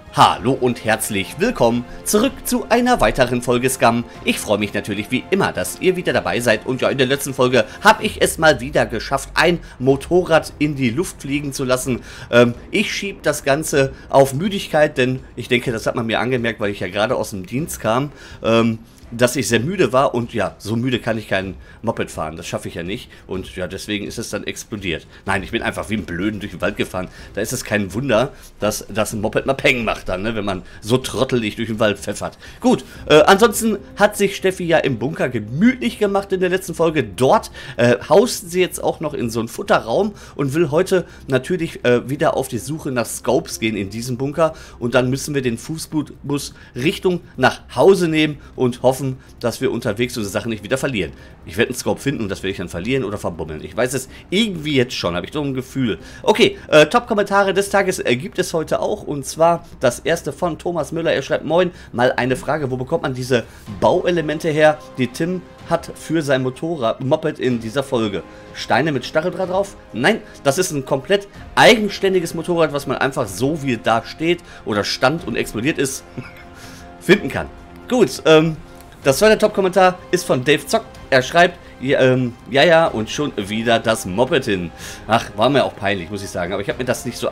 Hallo und herzlich willkommen zurück zu einer weiteren Folge Scum. Ich freue mich natürlich wie immer, dass ihr wieder dabei seid. Und ja, in der letzten Folge habe ich es mal wieder geschafft, ein Motorrad in die Luft fliegen zu lassen. Ich schiebe das Ganze auf Müdigkeit, denn ich denke, das hat man mir angemerkt, weil ich ja gerade aus dem Dienst kam. Dass ich sehr müde war und ja, so müde kann ich kein Moped fahren, das schaffe ich ja nicht und ja, deswegen ist es dann explodiert. Nein, ich bin einfach wie ein Blöden durch den Wald gefahren, da ist es kein Wunder, dass das ein Moped mal Peng macht dann, ne, wenn man so trottelig durch den Wald pfeffert. Gut, ansonsten hat sich Steffi ja im Bunker gemütlich gemacht in der letzten Folge. Dort haust sie jetzt auch noch in so einen Futterraum und will heute natürlich wieder auf die Suche nach Scopes gehen in diesem Bunker und dann müssen wir den Fußbus Richtung nach Hause nehmen und hoffen, dass wir unterwegs unsere Sachen nicht wieder verlieren. Ich werde einen Scope finden und das werde ich dann verlieren oder verbummeln. Ich weiß es irgendwie jetzt schon, habe ich so ein Gefühl. Okay, Top-Kommentare des Tages gibt es heute auch und zwar das erste von Thomas Müller. Er schreibt: Moin, mal eine Frage, wo bekommt man diese Bauelemente her, die Tim hat für sein Moped in dieser Folge? Steine mit Stacheldraht drauf? Nein, das ist ein komplett eigenständiges Motorrad, was man einfach so wie da steht oder stand und explodiert ist, finden kann. Gut, das zweite Top-Kommentar ist von Dave Zock. Er schreibt: ja, und schon wieder das Moped hin. Ach, war mir auch peinlich, muss ich sagen. Aber ich habe mir das nicht so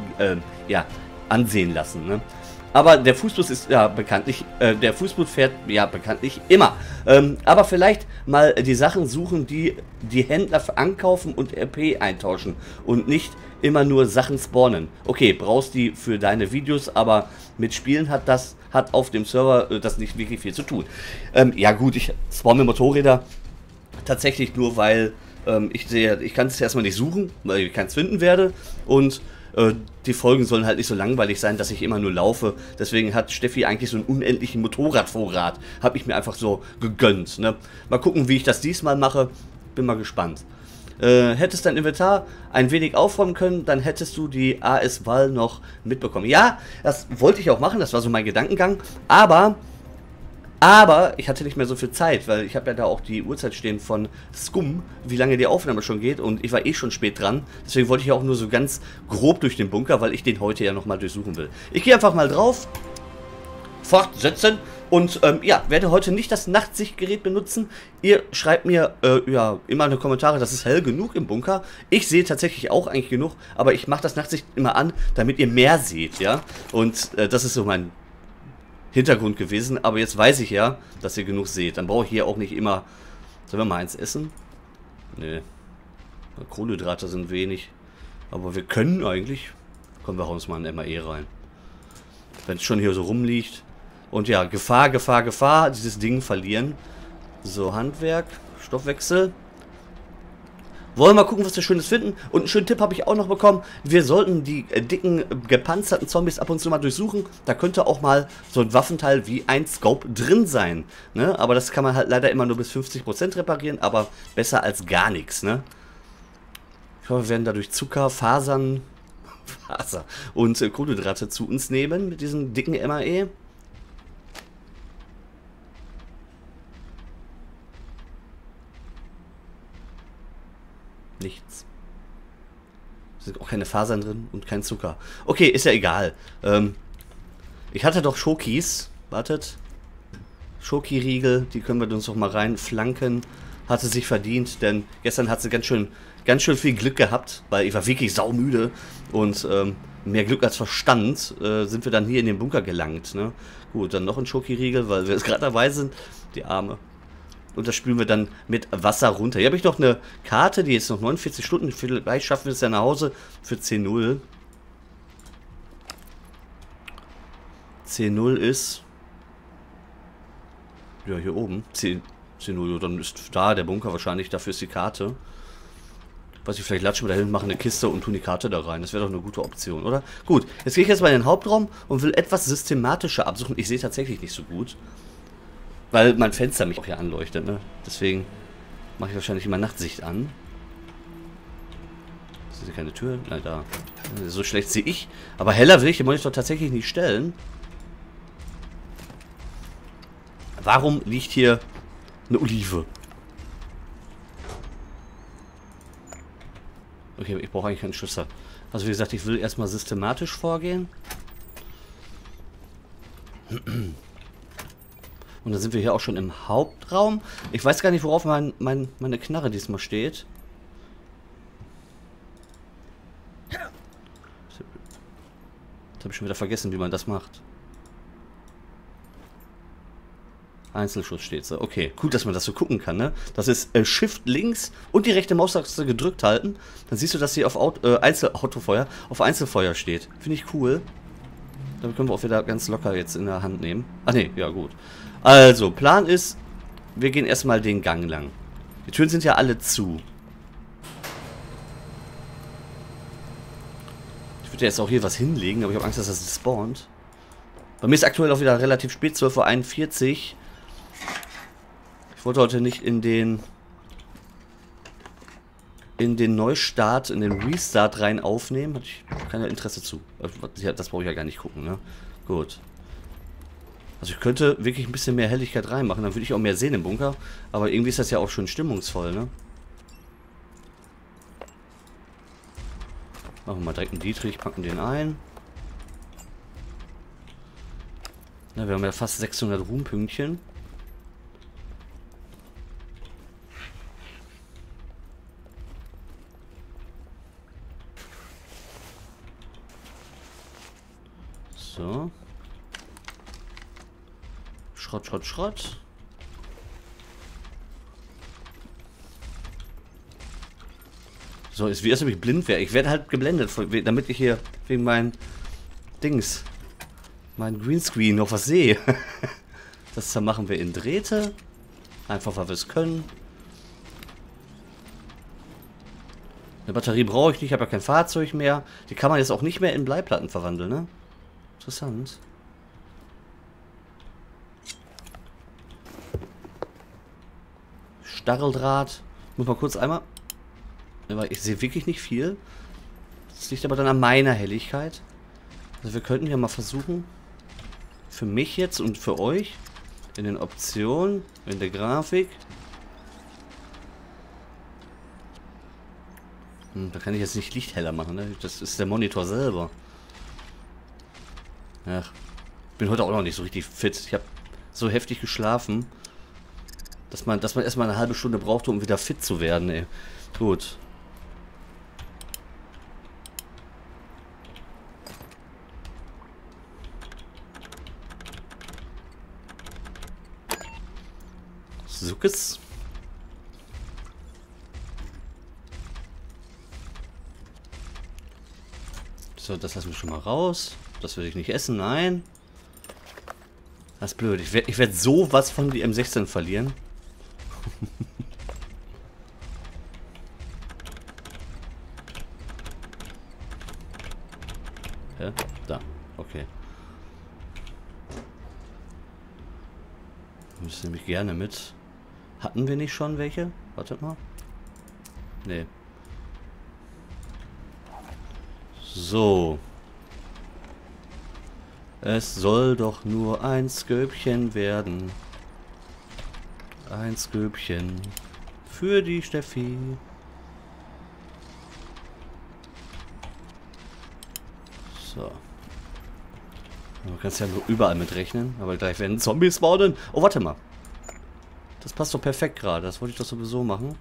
ansehen lassen. Ne? Aber der Fußbus ist ja bekanntlich, der Fußbus fährt ja bekanntlich immer. Aber vielleicht mal die Sachen suchen, die die Händler ankaufen und RP eintauschen. Und nicht immer nur Sachen spawnen. Okay, brauchst die für deine Videos, aber mit Spielen hat auf dem Server das nicht wirklich viel zu tun. Ja gut, ich spawne Motorräder tatsächlich nur, weil ich kann es erstmal nicht suchen, weil ich keins finden werde und die Folgen sollen halt nicht so langweilig sein, dass ich immer nur laufe. Deswegen hat Steffi eigentlich so einen unendlichen Motorradvorrat. Habe ich mir einfach so gegönnt. Ne? Mal gucken, wie ich das diesmal mache. Bin mal gespannt. Hättest dein Inventar ein wenig aufräumen können, dann hättest du die AS-Wahl noch mitbekommen. Ja, das wollte ich auch machen, das war so mein Gedankengang. Aber ich hatte nicht mehr so viel Zeit, weil ich habe ja da auch die Uhrzeit stehen von Scum, wie lange die Aufnahme schon geht und ich war eh schon spät dran. Deswegen wollte ich ja auch nur so ganz grob durch den Bunker, weil ich den heute ja nochmal durchsuchen will. Ich gehe einfach mal drauf, fortsetzen und ja, werde heute nicht das Nachtsichtgerät benutzen. Ihr schreibt mir ja immer in die Kommentare, das ist hell genug im Bunker. Ich sehe tatsächlich auch eigentlich genug, aber ich mache das Nachtsicht immer an, damit ihr mehr seht, ja. Und das ist so mein Hintergrund gewesen, aber jetzt weiß ich ja, dass ihr genug seht. Dann brauche ich hier auch nicht immer... Sollen wir mal eins essen? Nee. Kohlenhydrate sind wenig. Aber wir können eigentlich... Kommen wir uns mal ein MAE rein. Wenn es schon hier so rumliegt. Und ja, Gefahr, Gefahr, Gefahr. Dieses Ding verlieren. So, Handwerk, Stoffwechsel. Wollen wir mal gucken, was wir Schönes finden. Und einen schönen Tipp habe ich auch noch bekommen. Wir sollten die dicken, gepanzerten Zombies ab und zu mal durchsuchen. Da könnte auch mal so ein Waffenteil wie ein Scope drin sein. Ne? Aber das kann man halt leider immer nur bis 50% reparieren. Aber besser als gar nichts. Ne? Ich hoffe, wir werden dadurch Zucker, Fasern und Kohlenhydrate zu uns nehmen mit diesem dicken MAE. Nichts. Es sind auch keine Fasern drin und kein Zucker. Okay, ist ja egal. Ich hatte doch Schokis. Wartet. Schokiriegel, die können wir uns doch mal reinflanken. Hatte sich verdient, denn gestern hat sie ganz schön viel Glück gehabt, weil ich war wirklich saumüde und mehr Glück als Verstand sind wir dann hier in den Bunker gelangt. Ne? Gut, dann noch ein Schokiriegel, weil wir jetzt gerade dabei sind. Die Arme. Und das spülen wir dann mit Wasser runter. Hier habe ich noch eine Karte, die jetzt noch 49 Stunden. Vielleicht schaffen wir es ja nach Hause für 10:0. 10:0 ist... Ja, hier oben. 10:0. Dann ist da der Bunker wahrscheinlich. Dafür ist die Karte. Weiß ich, vielleicht latschen wir da hin, machen eine Kiste und tun die Karte da rein. Das wäre doch eine gute Option, oder? Gut, jetzt gehe ich jetzt mal in den Hauptraum und will etwas systematischer absuchen. Ich sehe tatsächlich nicht so gut. Weil mein Fenster mich auch hier anleuchtet, ne? Deswegen mache ich wahrscheinlich immer Nachtsicht an. Ist hier keine Tür? Nein, da. So schlecht sehe ich. Aber heller will ich den Monitor tatsächlich nicht stellen. Warum liegt hier eine Olive? Okay, ich brauche eigentlich keinen Schlüssel. Also wie gesagt, ich will erstmal systematisch vorgehen. Und dann sind wir hier auch schon im Hauptraum. Ich weiß gar nicht, worauf meine Knarre diesmal steht. Jetzt habe ich schon wieder vergessen, wie man das macht. Einzelschuss steht so. Okay, gut, dass man das so gucken kann, ne? Das ist Shift links und die rechte Maustaste gedrückt halten. Dann siehst du, dass sie auf Einzelfeuer steht. Finde ich cool. Damit können wir auch wieder ganz locker jetzt in der Hand nehmen. Ach ne, ja gut. Also, Plan ist, wir gehen erstmal den Gang lang. Die Türen sind ja alle zu. Ich würde jetzt auch hier was hinlegen, aber ich habe Angst, dass das spawnt. Bei mir ist aktuell auch wieder relativ spät, 12:41 Uhr. Ich wollte heute nicht in den Neustart, in den Restart rein aufnehmen. Hatte ich kein Interesse zu. Das brauche ich ja gar nicht gucken, ne? Gut. Also ich könnte wirklich ein bisschen mehr Helligkeit reinmachen, dann würde ich auch mehr sehen im Bunker. Aber irgendwie ist das ja auch schon stimmungsvoll, ne? Machen wir mal direkt einen Dietrich, packen den ein. Ja, wir haben ja fast 600 Ruhmpünktchen. So. Schrott, Schrott, Schrott. So, ist wie als ob ich blind wäre. Ich werde halt geblendet, damit ich hier wegen meinen Dings, mein Greenscreen noch was sehe. Das machen wir in Drähte. Einfach, weil wir es können. Eine Batterie brauche ich nicht, ich habe ja kein Fahrzeug mehr. Die kann man jetzt auch nicht mehr in Bleiplatten verwandeln, ne? Interessant. Stacheldraht. Muss mal kurz einmal... Aber ich sehe wirklich nicht viel. Das liegt aber dann an meiner Helligkeit. Also wir könnten ja mal versuchen, für mich jetzt und für euch, in den Optionen, in der Grafik. Da kann ich jetzt nicht Licht heller machen, ne? Das ist der Monitor selber. Ach, bin heute auch noch nicht so richtig fit. Ich habe so heftig geschlafen, dass man erstmal eine halbe Stunde brauchte, um wieder fit zu werden, ey. Gut. Suckes. So, das lassen wir schon mal raus. Das will ich nicht essen, nein. Das ist blöd. Ich werd sowas von die M16 verlieren. Ja, da. Okay. Das nehme ich gerne mit. Hatten wir nicht schon welche? Wartet mal. Nee. So. Es soll doch nur ein Sköpchen werden. Ein Sköpchen für die Steffi. So. Du kannst ja nur überall mitrechnen, aber gleich werden Zombies spawnen. Oh, warte mal. Das passt doch perfekt gerade. Das wollte ich doch sowieso machen.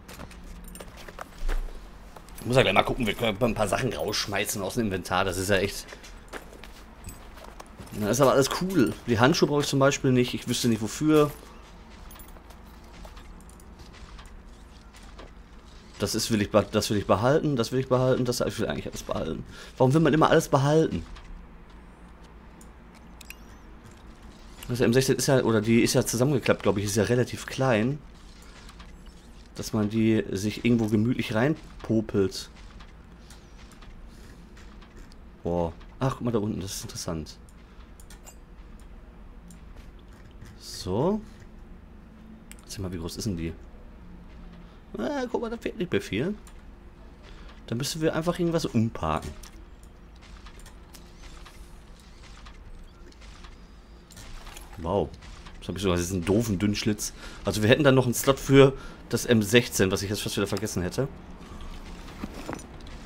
Ich muss ja gleich mal gucken, wir können ein paar Sachen rausschmeißen aus dem Inventar. Das ist ja echt... Das ist aber alles cool. Die Handschuhe brauche ich zum Beispiel nicht. Ich wüsste nicht wofür. Das will ich behalten. Das will ich behalten. Das will ich eigentlich alles behalten. Warum will man immer alles behalten? Also M16 ist ja, oder die ist ja zusammengeklappt, glaube ich, ist ja relativ klein. Dass man die sich irgendwo gemütlich reinpopelt. Boah. Ach, guck mal da unten, das ist interessant. So. Sag mal, wie groß ist denn die? Ah, guck mal, da fehlt nicht mehr viel. Dann müssen wir einfach irgendwas umparken. Wow. Das habe ich sogar diesen doofen Dünnschlitz. Also wir hätten dann noch einen Slot für das M16, was ich jetzt fast wieder vergessen hätte.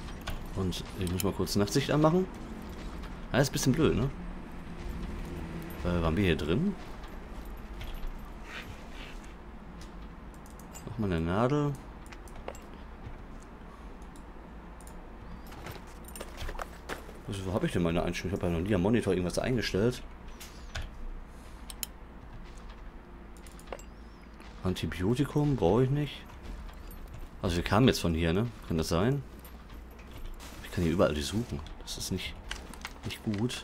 Und ich muss mal kurz Nachtsicht anmachen. Ah, ist ein bisschen blöd, ne? Waren wir hier drin? Nochmal eine Nadel. Wo habe ich denn meine Einstellung? Ich habe ja noch nie am Monitor irgendwas eingestellt. Antibiotikum brauche ich nicht. Also wir kamen jetzt von hier, ne? Kann das sein? Ich kann hier überall durchsuchen. Das ist nicht gut.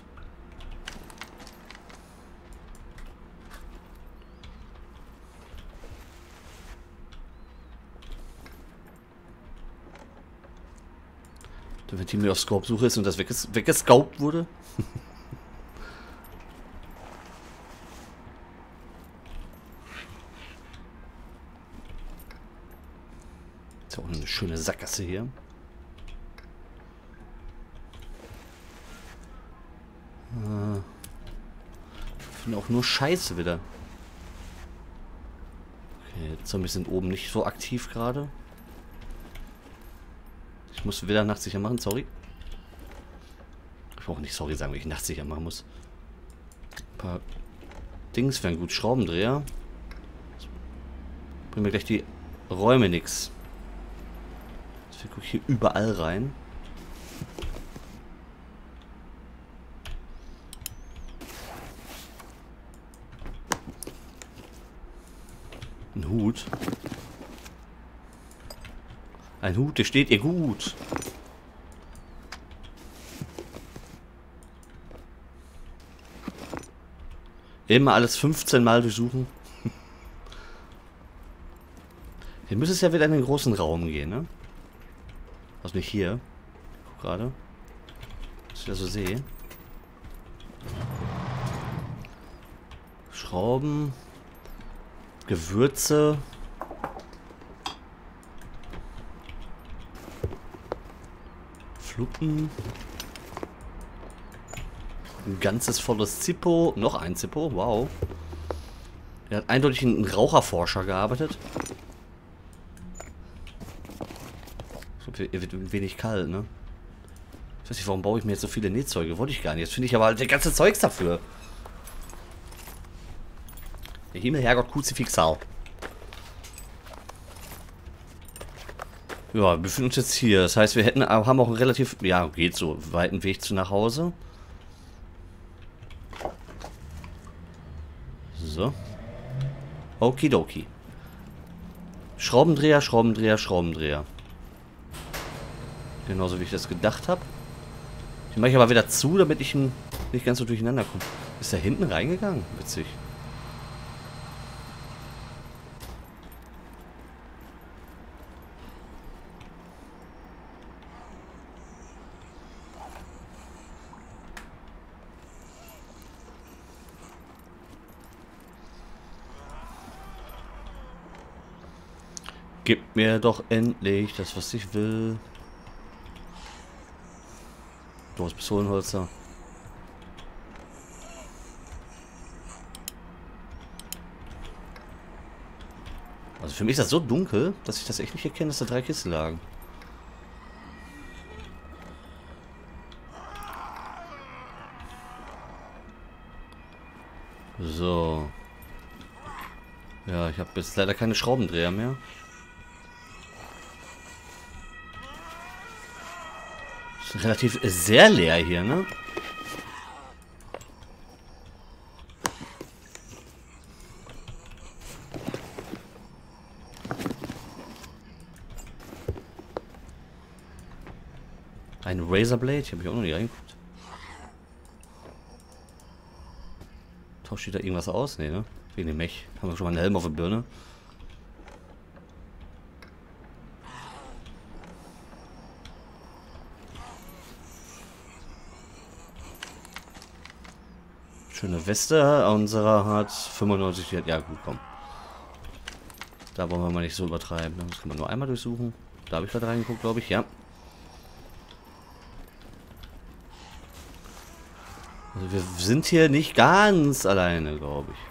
Wenn Team mir auf Scope-Suche ist und das weggescaupt wurde. Ist ja auch eine schöne Sackgasse hier. Ich finde auch nur Scheiße wieder. Okay, Zombies sind oben nicht so aktiv gerade. Ich muss wieder nachtsicher machen, sorry. Ich brauche nicht sorry sagen, wenn ich nachtsicher machen muss. Ein paar Dings wären gut. Schraubendreher. Bringen mir gleich die Räume nix. Ich gucke hier überall rein. Ein Hut. Ein Hut, der steht ihr gut. Immer alles 15 Mal durchsuchen. Hier müsste es ja wieder in den großen Raum gehen, ne? Also nicht hier. Ich guck gerade. Was ich da so sehe. Schrauben. Gewürze. Fluppen. Ein ganzes volles Zippo. Noch ein Zippo. Wow. Er hat eindeutig einen Raucherforscher gearbeitet. Er wird ein wenig kalt, ne? Ich weiß nicht, warum baue ich mir jetzt so viele Nähzeuge? Wollte ich gar nicht. Jetzt finde ich aber halt der ganze Zeugs dafür. Der Himmel, Herrgott, Kruzifixal. Ja, wir befinden uns jetzt hier. Das heißt, wir haben auch einen relativ, ja, geht so, weiten Weg zu nach Hause. So. Okidoki. Schraubendreher, Schraubendreher, Schraubendreher. Genauso wie ich das gedacht habe. Den mache ich aber wieder zu, damit ich nicht ganz so durcheinander komme. Ist er hinten reingegangen? Witzig. Gib mir doch endlich das, was ich will. Du hast Pistolenholzer. Also für mich ist das so dunkel, dass ich das echt nicht erkenne, dass da 3 Kisten lagen. So. Ja, ich habe jetzt leider keine Schraubendreher mehr. Ist relativ sehr leer hier, ne? Ein Razorblade, hier habe ich auch noch nicht reingeguckt. Tauscht da irgendwas aus? Nee, ne? Wegen dem Mech. Haben wir schon mal einen Helm auf der Birne. Schöne Weste. Unserer hat 95. Ja, gut, komm. Da wollen wir mal nicht so übertreiben. Das kann man nur einmal durchsuchen. Da habe ich gerade reingeguckt, glaube ich. Ja. Also wir sind hier nicht ganz alleine, glaube ich.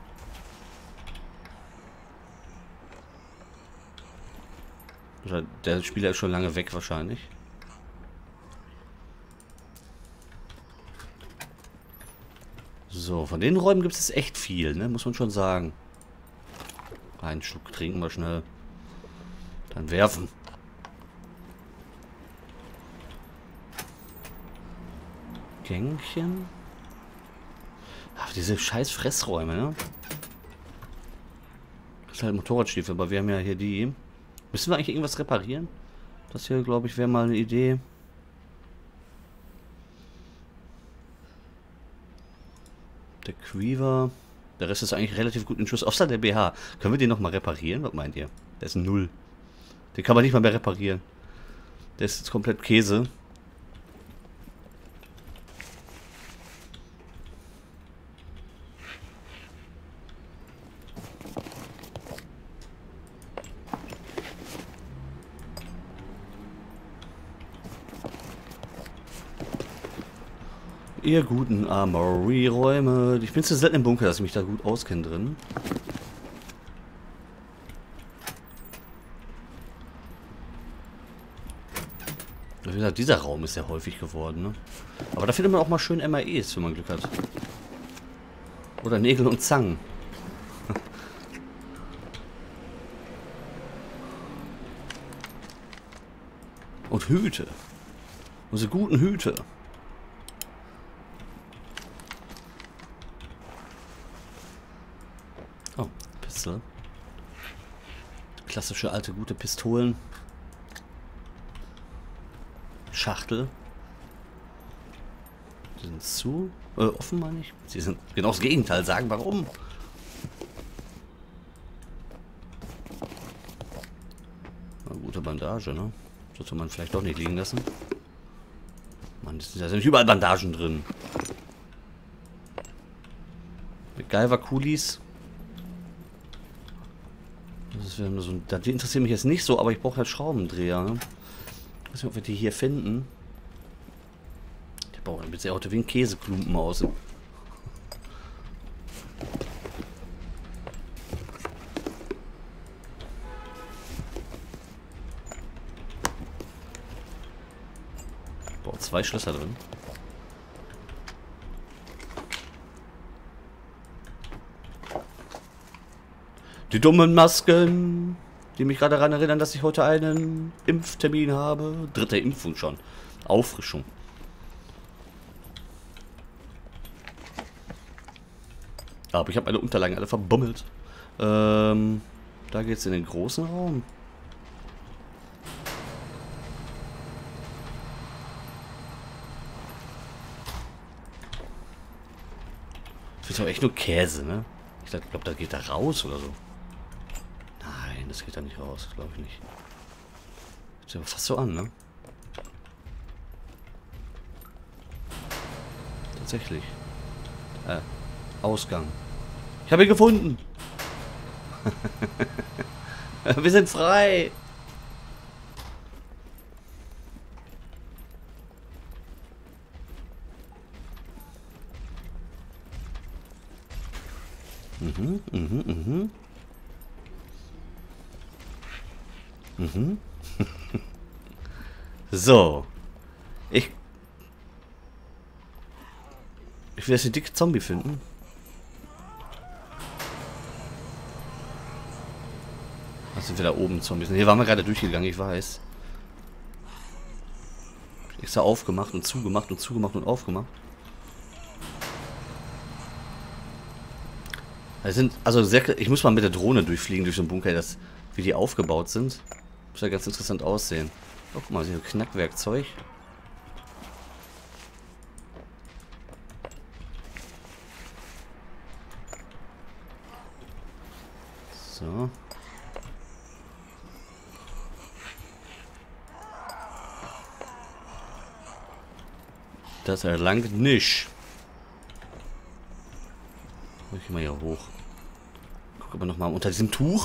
Oder der Spieler ist schon lange weg wahrscheinlich. So, von den Räumen gibt es echt viel, ne? Muss man schon sagen. Einen Schluck trinken wir schnell. Dann werfen. Gängchen. Ach, diese scheiß Fressräume, ne? Das ist halt Motorradstiefel, aber wir haben ja hier die. Müssen wir eigentlich irgendwas reparieren? Das hier, glaube ich, wäre mal eine Idee. Der Quiver. Der Rest ist eigentlich relativ gut in Schuss. Außer der BH. Können wir den nochmal reparieren? Was meint ihr? Der ist ein Null. Den kann man nicht mal mehr reparieren. Der ist jetzt komplett Käse. Ihr guten Armory-Räume. Ich bin zu selten im Bunker, dass ich mich da gut auskenne drin. Wie gesagt, dieser Raum ist sehr häufig geworden, ne? Aber da findet man auch mal schön MAEs, wenn man Glück hat. Oder Nägel und Zangen. Und Hüte. Unsere guten Hüte. Oh, Pistole. Klassische alte gute Pistolen. Schachtel. Die sind zu. Offen meine ich. Sie sind genau das Gegenteil. Sagen warum. Eine gute Bandage, ne? Sollte man vielleicht doch nicht liegen lassen. Mann, da sind nicht überall Bandagen drin. MacGyver-Kulis. Die interessieren mich jetzt nicht so, aber ich brauche halt Schraubendreher. Ne? Ich weiß nicht, ob wir die hier finden. Der baut mit sehr Auto wie ein Käseklumpen aus. Boah, 2 Schlösser drin. Die dummen Masken, die mich gerade daran erinnern, dass ich heute einen Impftermin habe. 3. Impfung schon. Auffrischung. Aber ich habe meine Unterlagen alle verbummelt. Da geht's in den großen Raum. Das ist doch echt nur Käse, ne? Ich glaube, da geht er raus oder so. Nein, das geht da nicht raus, glaube ich nicht. Sieht aber fast so an, ne? Tatsächlich. Ausgang. Ich habe ihn gefunden. Wir sind frei. So. Ich will jetzt den dicken Zombie finden. Was sind wir da oben, Zombies? Hier waren wir gerade durchgegangen, ich weiß. Extra aufgemacht und zugemacht und zugemacht und aufgemacht. Ich muss mal mit der Drohne durchfliegen durch so einen Bunker, wie die aufgebaut sind. Muss ja ganz interessant aussehen. Oh, guck mal, hier ein Knackwerkzeug. So. Das erlangt nicht. Ich geh mal hier hoch. Guck aber nochmal unter diesem Tuch.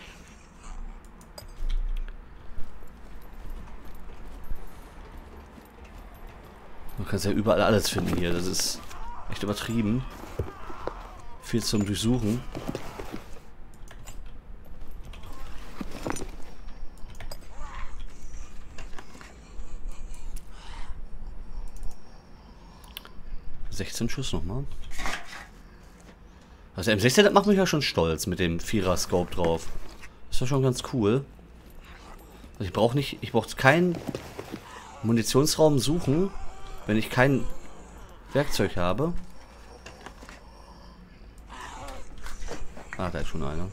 Man kann ja überall alles finden hier. Das ist echt übertrieben. Viel zum Durchsuchen. ...16 Schuss nochmal. Also M16, das macht mich ja schon stolz mit dem 4er-Scope drauf. Ist ja schon ganz cool. Also ich brauche keinen Munitionsraum suchen, wenn ich kein Werkzeug habe. Ah, da ist schon einer.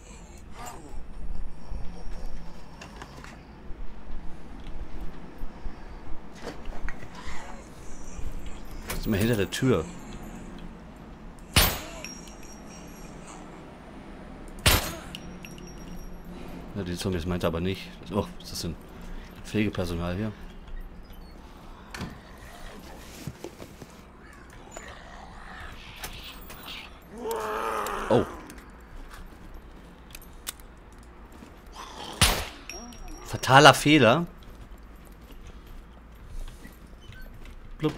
Ist immer hinter der Tür. Ja, die Zombies meinte aber nicht. Oh, was ist das denn? Pflegepersonal hier. Oh. Fataler Fehler. Blub.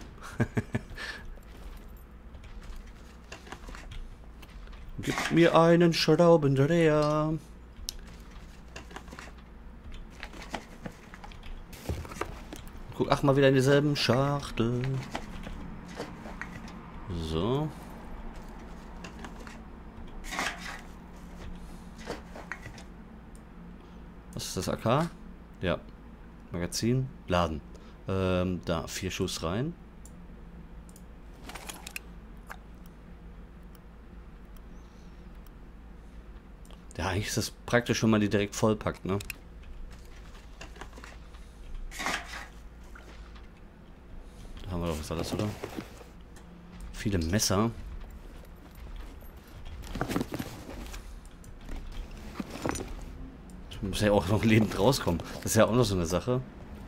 Gib mir einen Schraubendreher. Guck, ach, mal wieder in dieselben Schachtel. So. Was ist das, AK? Ja. Magazin. Laden. Da, 4 Schuss rein. Ja, eigentlich ist das praktisch, wenn man die direkt vollpackt, ne? Da haben wir doch was alles, oder? Viele Messer. Ich muss ja auch noch lebend rauskommen. Das ist ja auch noch so eine Sache.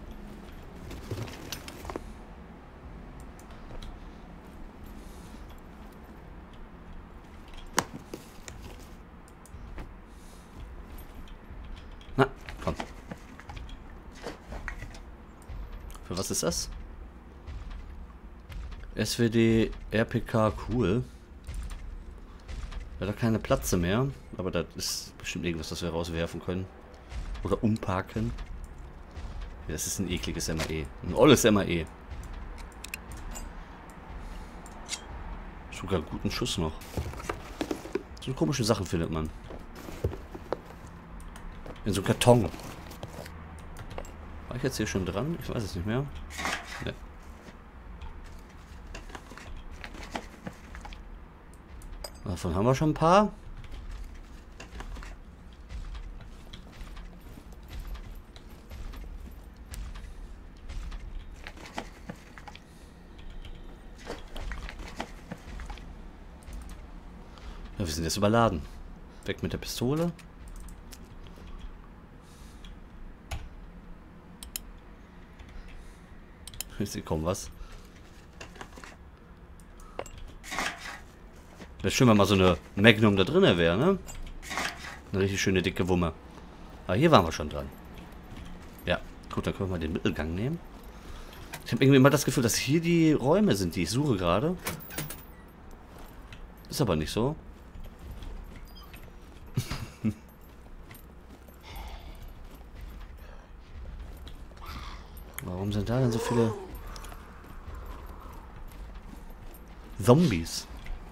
Na, komm. Für was ist das? SWD RPK, cool. Leider keine Platze mehr, aber das ist bestimmt irgendwas, das wir rauswerfen können. Oder umparken. Ja, das ist ein ekliges MAE. Ein olles MAE. Sogar einen guten Schuss noch. So komische Sachen findet man. In so einem Karton. War ich jetzt hier schon dran? Ich weiß es nicht mehr. Nee. Davon haben wir schon ein paar. Ja, wir sind jetzt überladen. Weg mit der Pistole. Ich sehe kaum was. Wäre schön, wenn mal so eine Magnum da drin wäre, ne? Eine richtig schöne dicke Wumme. Aber hier waren wir schon dran. Ja, gut, dann können wir mal den Mittelgang nehmen. Ich habe irgendwie immer das Gefühl, dass hier die Räume sind, die ich suche gerade. Ist aber nicht so. Warum sind da denn so viele Zombies?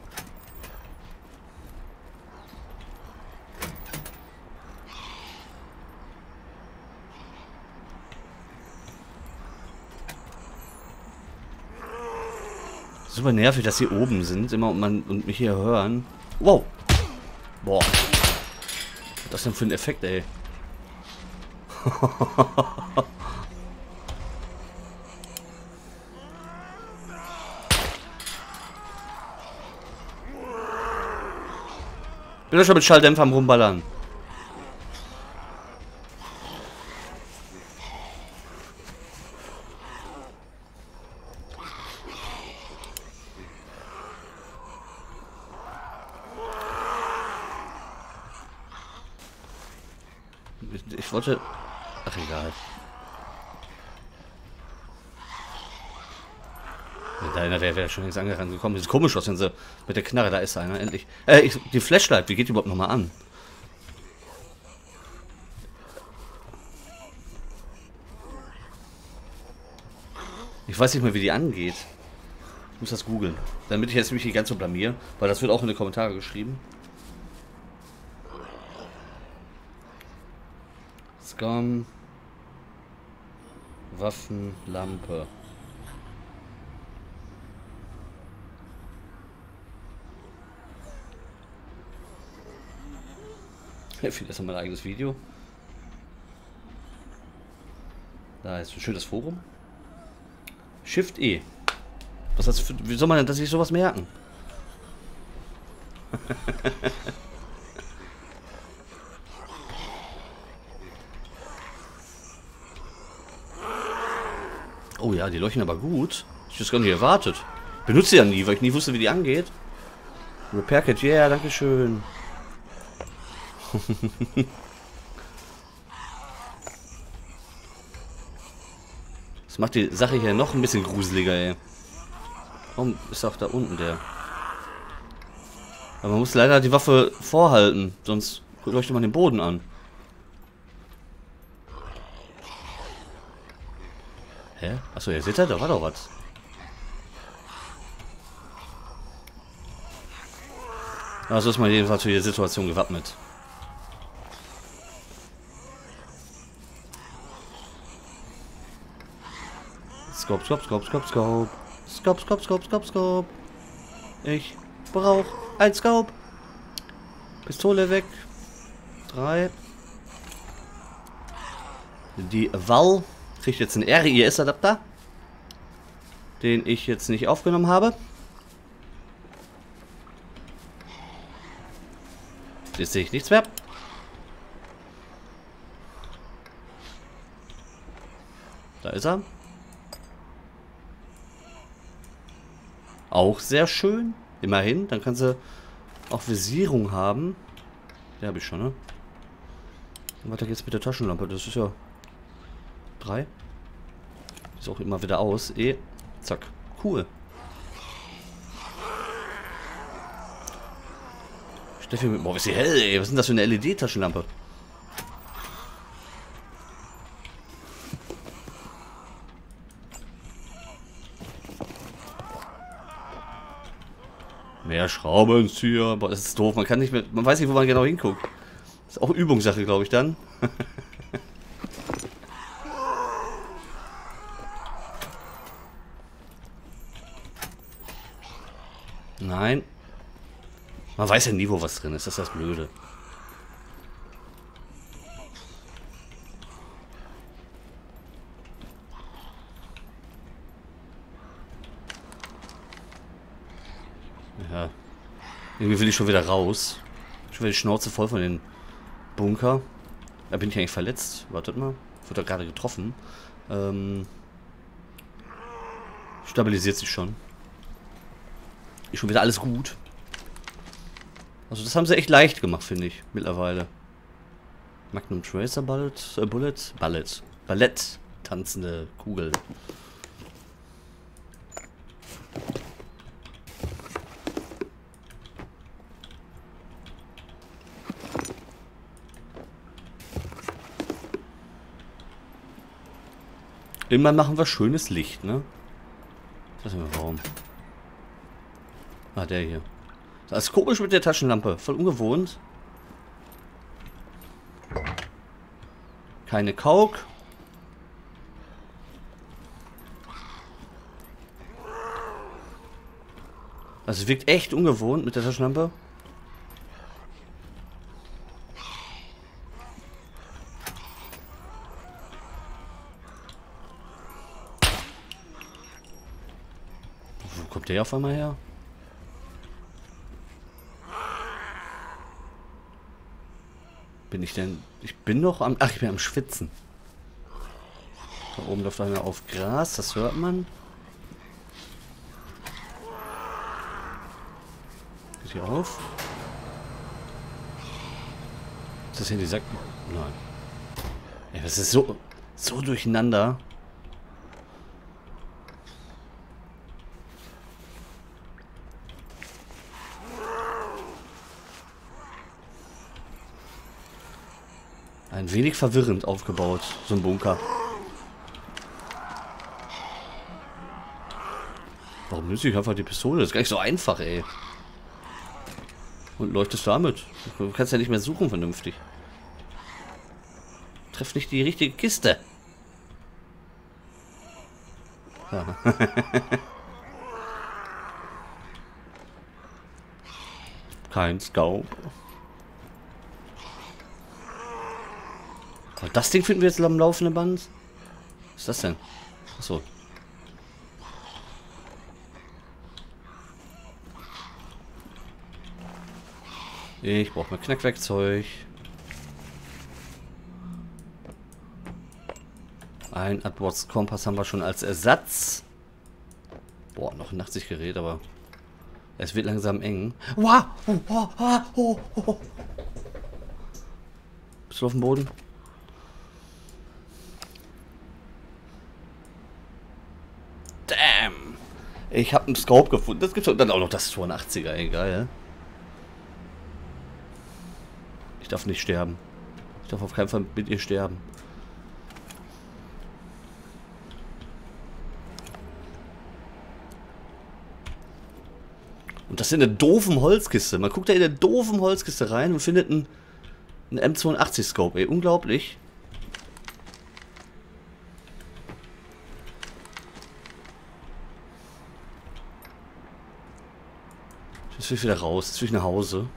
Super nervig, dass sie oben sind, immer und mich hier hören. Wow. Boah. Was ist das denn für ein Effekt, ey? Bin doch schon mit Schalldämpfer am Rumballern. Ich wollte... Ach, egal. Da wäre schon längst angerannt gekommen. Sieht komisch aus, wenn sie mit der Knarre... Da ist einer, endlich. Die Flashlight, wie geht die überhaupt nochmal an? Ich weiß nicht mehr, wie die angeht. Ich muss das googeln. Damit ich jetzt mich nicht ganz so blamier, weil das wird auch in die Kommentare geschrieben. Scum. Waffenlampe. Ich finde erstmal mein eigenes Video. Da ist ein schönes Forum. Shift E. Was heißt, wie soll man denn, dass sich sowas merken? Oh ja, die leuchten aber gut. Ich hab's gar nicht erwartet. Benutze sie ja nie, weil ich nie wusste, wie die angeht. Repair Kit, ja, yeah, danke schön. Das macht die Sache hier noch ein bisschen gruseliger, ey. Warum ist auch da unten der? Aber man muss leider die Waffe vorhalten, sonst leuchtet man den Boden an. Hä? Achso, ihr seht ja, da war doch was. Also ist man jedenfalls für die Situation gewappnet. Scope, Scope, Scope, Scope, Scope. Scope, Scope, Scope, Scope, Scope. Ich brauche ein Scope. Pistole weg. 3. Die Val kriegt jetzt einen RIS-Adapter, den ich jetzt nicht aufgenommen habe. Jetzt sehe ich nichts mehr. Da ist er. Auch sehr schön. Immerhin. Dann kannst du auch Visierung haben. Die habe ich schon, ne? Und weiter geht's mit der Taschenlampe. Das ist ja 3. Ist auch immer wieder aus. Zack. Cool. Steffi mit... Boah, ist die hell, ey. Was ist denn das für eine LED-Taschenlampe? Mehr Schraubenzieher. Boah, das ist doof. Man kann nicht mehr... Man weiß nicht, wo man genau hinguckt. Das ist auch Übungssache, glaube ich, dann. Nein. Man weiß ja nie, wo was drin ist. Das ist das Blöde. Ja. Irgendwie will ich schon wieder raus. Schon wieder die Schnauze voll von den Bunker. Da bin ich eigentlich verletzt. Wartet mal. Wird da gerade getroffen. Stabilisiert sich schon. Ist schon wieder alles gut. Also das haben sie echt leicht gemacht, finde ich, mittlerweile. Magnum Tracer Ballett. Tanzende Kugel. Immer machen wir schönes Licht, ne? Ich weiß nicht mehr warum. Ah, der hier. Das ist komisch mit der Taschenlampe. Voll ungewohnt. Keine Coke. Also es wirkt echt ungewohnt mit der Taschenlampe. Wo kommt der auf einmal her? Bin ich denn... Ich bin noch am... Ach, ich bin am Schwitzen. Da oben läuft einer auf Gras, das hört man. Geht hier auf. Ist das hier die Sack... Nein. Ey, das ist so durcheinander. Ein wenig verwirrend aufgebaut, so ein Bunker. Warum benutze ich einfach die Pistole. Das ist gar nicht so einfach, ey. Und leuchtest damit. Du kannst ja nicht mehr suchen vernünftig. Treff nicht die richtige Kiste. Ja. Kein Scope. Aber das Ding finden wir jetzt am laufenden Band. Was ist das denn? Achso. Ich brauche mal Knackwerkzeug. Ein AdWords-Kompass haben wir schon als Ersatz. Boah, noch ein 80-Gerät, aber es wird langsam eng. Wow! Bist du auf dem Boden? Damn! Ich habe einen Scope gefunden. Das gibt dann auch noch das 82er, ey, geil. Ich darf nicht sterben. Ich darf auf keinen Fall mit ihr sterben. Und das in der doofen Holzkiste. Man guckt da in der doofen Holzkiste rein und findet einen M82 Scope, ey. Unglaublich. Jetzt will ich wieder raus. Jetzt will ich nach Hause.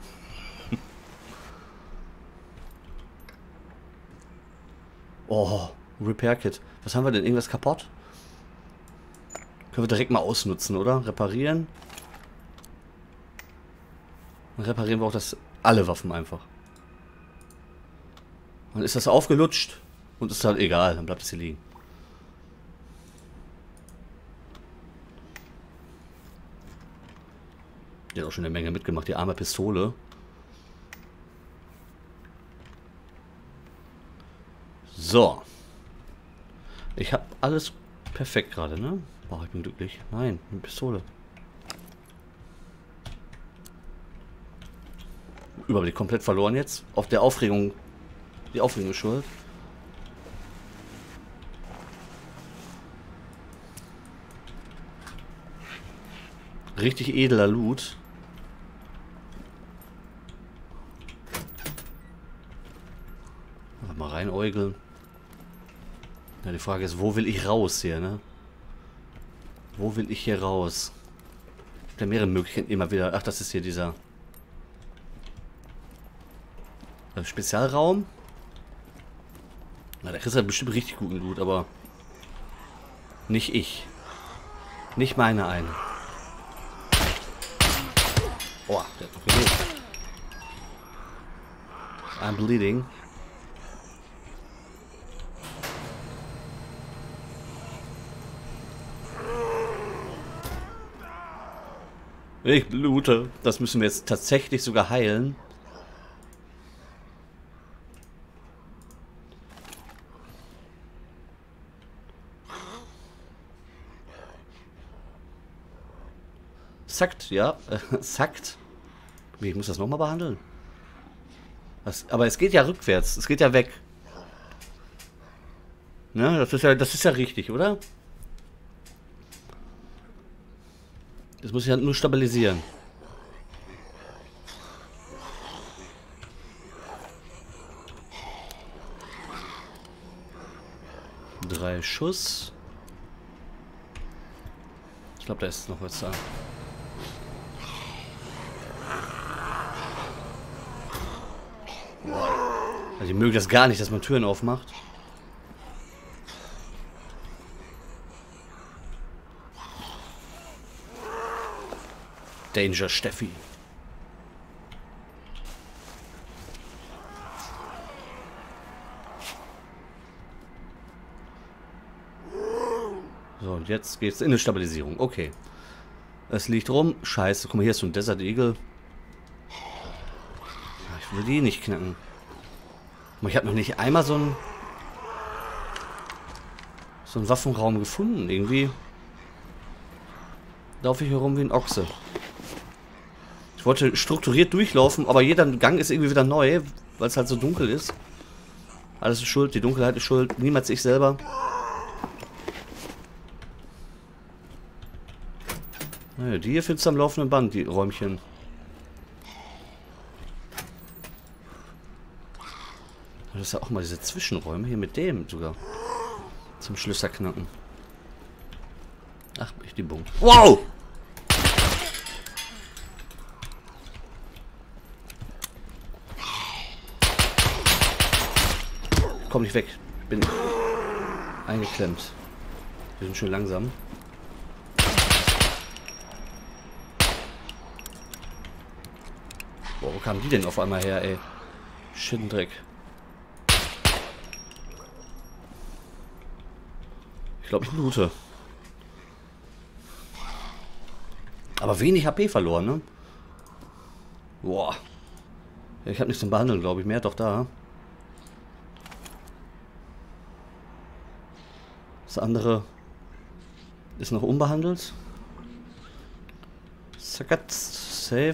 Oh, Repair Kit. Was haben wir denn? Irgendwas kaputt? Können wir direkt mal ausnutzen, oder? Reparieren. Dann reparieren wir auch das alle Waffen einfach. Dann ist das aufgelutscht und ist halt egal, dann bleibt es hier liegen. Die hat auch schon eine Menge mitgemacht, die arme Pistole. So. Ich habe alles perfekt gerade, ne? Boah, ich bin glücklich. Nein, eine Pistole. Überblick komplett verloren jetzt. Auf der Aufregung. Die Aufregung ist schuld. Richtig edler Loot. Mal reinäugeln. Ja, die Frage ist, wo will ich raus hier, ne? Wo will ich hier raus? Es gibt ja mehrere Möglichkeiten immer wieder. Ach, das ist hier dieser Spezialraum. Na, der Chris hat bestimmt richtig guten Loot, aber nicht ich. Nicht meine eine. Oh, der hat noch genug. I'm bleeding. Ich blute. Das müssen wir jetzt tatsächlich sogar heilen. Sackt, ja. Sackt. Ich muss das nochmal behandeln. Aber es geht ja rückwärts. Es geht ja weg. Ne, das ist ja richtig, oder? Das muss ich halt nur stabilisieren. Drei Schuss. Ich glaube, da ist noch was da. Also die mögen das gar nicht, dass man Türen aufmacht. Danger Steffi. So, und jetzt geht's in eine Stabilisierung. Okay. Es liegt rum. Scheiße. Guck mal, hier ist so ein Desert Eagle. Ich will die nicht knacken. Aber ich habe noch nicht einmal so einen Waffenraum gefunden. Irgendwie laufe ich herum wie ein Ochse. Ich wollte strukturiert durchlaufen, aber jeder Gang ist irgendwie wieder neu, weil es halt so dunkel ist. Alles ist schuld, die Dunkelheit ist schuld, niemals ich selber. Naja, die hier findest du am laufenden Band, die Räumchen. Das ist ja auch mal diese Zwischenräume hier mit dem sogar. Zum Schlösserknacken. Ach, ich die Bung. Wow! Komm nicht weg. Ich bin eingeklemmt. Wir sind schon langsam. Boah, wo kamen die denn auf einmal her, ey? Schittendreck. Ich glaube, ich blute. Aber wenig HP verloren, ne? Boah. Ja, ich habe nichts zum Behandeln, glaube ich. Mehr doch da. Das andere ist noch unbehandelt. Zack, safe.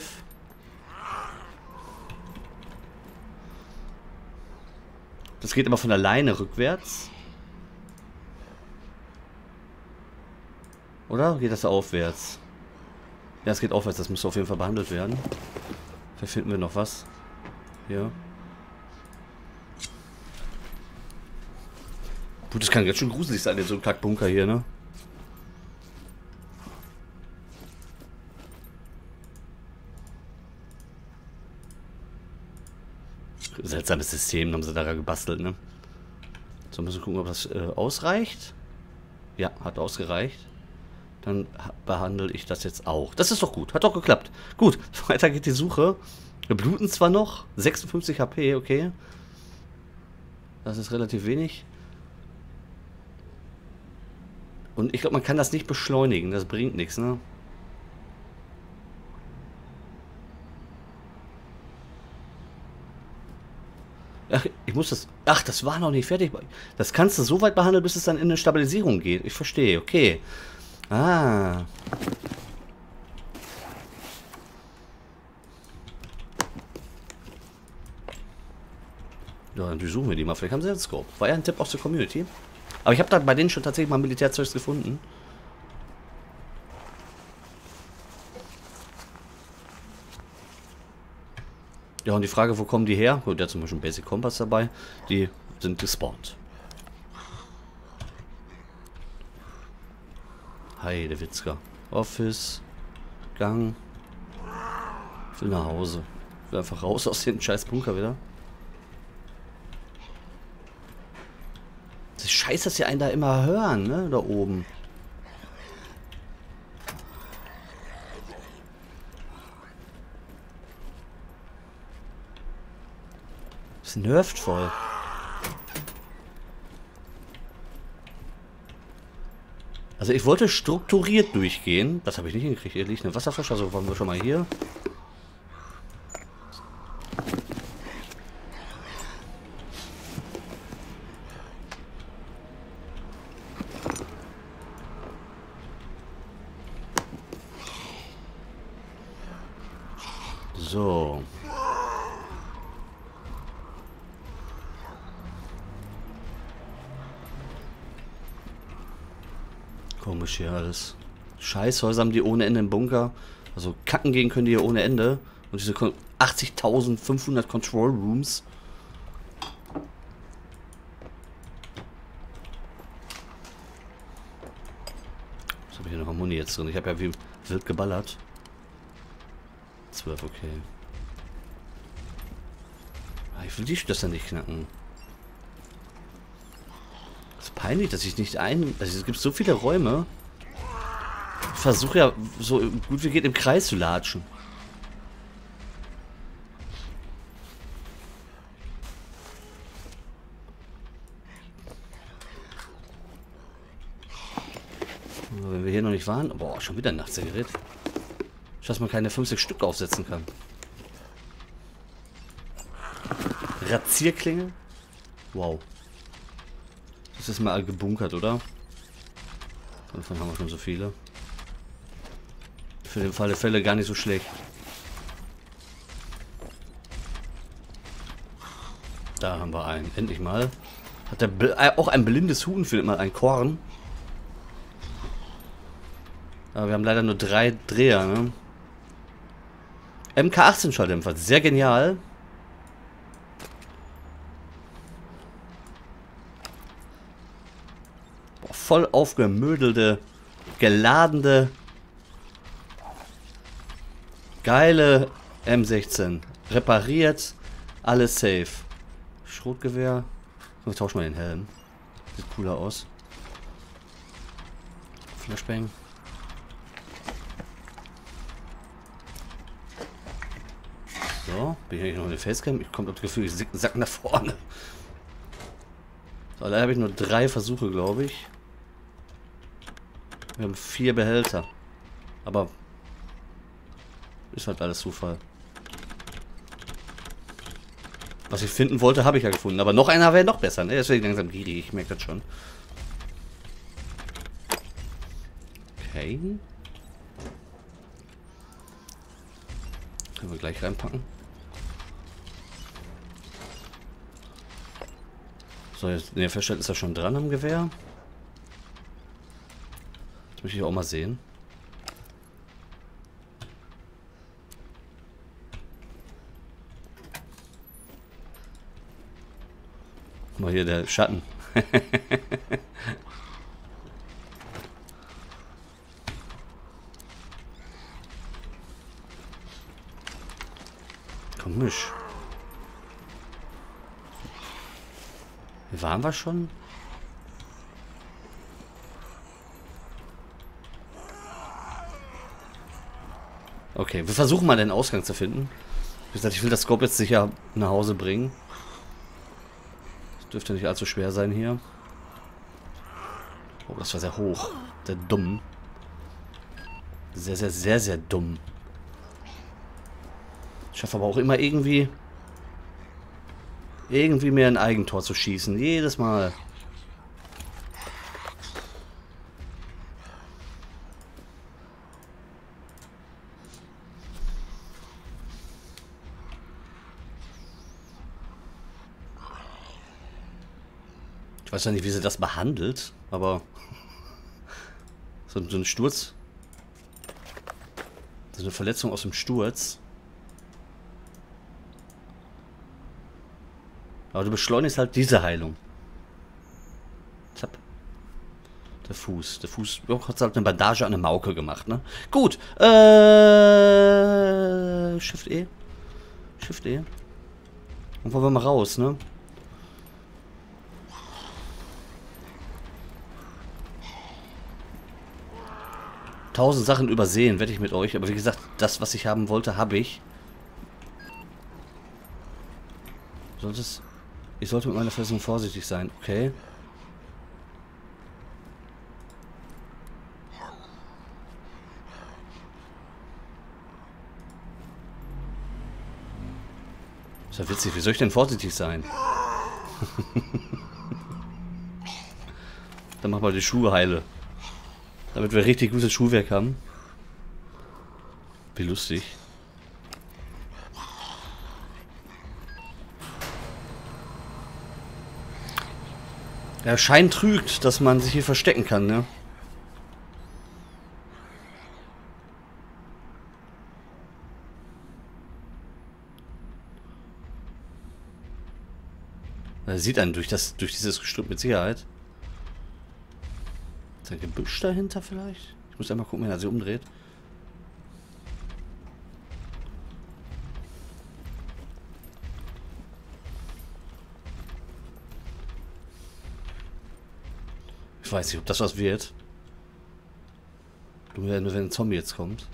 Das geht immer von alleine rückwärts. Oder geht das aufwärts? Ja, es geht aufwärts. Das muss auf jeden Fall behandelt werden. Vielleicht finden wir noch was. Hier. Gut, das kann jetzt schon gruselig sein, in so einem Kackbunker hier, ne? Seltsames System haben sie da gebastelt, ne? So, müssen wir gucken, ob das ausreicht. Ja, hat ausgereicht. Dann behandle ich das jetzt auch. Das ist doch gut. Hat doch geklappt. Gut, weiter geht die Suche. Wir bluten zwar noch. 56 HP, okay. Das ist relativ wenig. Und ich glaube, man kann das nicht beschleunigen. Das bringt nichts, ne? Ach, ich muss das... Ach, das war noch nicht fertig. Das kannst du so weit behandeln, bis es dann in eine Stabilisierung geht. Ich verstehe, okay. Ah. Ja, dann durchsuchen wir die mal. Vielleicht haben sie einen Scope. War ja ein Tipp aus der Community. Aber ich habe da bei denen schon tatsächlich mal Militärzeugs gefunden. Ja, und die Frage, wo kommen die her? Gut, der hat zum Beispiel einen Basic Kompass dabei. Die sind gespawnt. Heidewitzka. Office. Gang. Ich will nach Hause. Ich will einfach raus aus dem scheiß Bunker wieder. Das ist scheiße, dass die einen da immer hören, ne? Da oben. Das nervt voll. Also ich wollte strukturiert durchgehen. Das habe ich nicht hingekriegt. Hier liegt eine Wasserflasche. Also waren wir schon mal hier. So. Komisch hier alles. Scheißhäuser haben die ohne Ende im Bunker. Also kacken gehen können die hier ohne Ende. Und diese 80.500 Control Rooms. Was habe ich hier noch am Muni jetzt drin? Ich habe ja wie wild geballert. 12, okay. Ich will die Schlösser nicht knacken. Das ist peinlich, dass ich nicht ein... Also es gibt so viele Räume. Ich versuche ja so gut wie geht im Kreis zu latschen. Wenn wir hier noch nicht waren... Boah, schon wieder ein Nachtgerät. Dass man keine 50 Stück aufsetzen kann. Rasierklinge? Wow. Das ist mal gebunkert, oder? Davon haben wir schon so viele. Für den Fall der Fälle gar nicht so schlecht. Da haben wir einen. Endlich mal. Hat der auch ein blindes Huhn findet mal ein Korn. Aber wir haben leider nur 3 Dreher, ne? MK18 Schalldämpfer, sehr genial. Boah, voll aufgemödelte, geladene, geile M16. Repariert, alles safe. Schrotgewehr. Wir tauschen mal den Helm. Sieht cooler aus. Flashbang. So, bin ich eigentlich noch in der Facecam? Ich komme das Gefühl, ich sack nach vorne. So, leider habe ich nur 3 Versuche, glaube ich. Wir haben 4 Behälter. Aber ist halt alles Zufall. Was ich finden wollte, habe ich ja gefunden. Aber noch einer wäre noch besser, ne? Deswegen langsam gierig, ich merke das schon. Okay. Können wir gleich reinpacken. So, jetzt, ne, feststellen, ist er schon dran am Gewehr. Das möchte ich auch mal sehen. Guck mal hier, der Schatten. Komisch. Hier waren wir schon? Okay, wir versuchen mal den Ausgang zu finden. Wie gesagt, ich will das Scope jetzt sicher nach Hause bringen. Das dürfte nicht allzu schwer sein hier. Oh, das war sehr hoch. Sehr dumm. Sehr, sehr, sehr, sehr dumm. Ich schaffe aber auch immer irgendwie mehr ein Eigentor zu schießen. Jedes Mal. Ich weiß ja nicht, wie sie das behandelt, aber so ein Sturz. So eine Verletzung aus dem Sturz. Aber du beschleunigst halt diese Heilung. Zapp. Der Fuß. Der Fuß hat halt eine Bandage an eine Mauke gemacht, ne? Gut. Shift E. Shift E. Und wollen wir mal raus, ne? Tausend Sachen übersehen, wette ich mit euch. Aber wie gesagt, das, was ich haben wollte, habe ich. Ich sollte mit meiner Verletzung vorsichtig sein. Okay. Ist ja witzig. Wie soll ich denn vorsichtig sein? Dann mach mal die Schuhe heile. Damit wir richtig gutes Schuhwerk haben. Wie lustig. Der Schein trügt, dass man sich hier verstecken kann, ne? Er sieht einen durch dieses Gestrüpp mit Sicherheit. Ist ein Gebüsch dahinter vielleicht? Ich muss einmal gucken, wenn er sich umdreht. Ich weiß nicht, ob das was wird. Nur wenn ein Zombie jetzt kommt.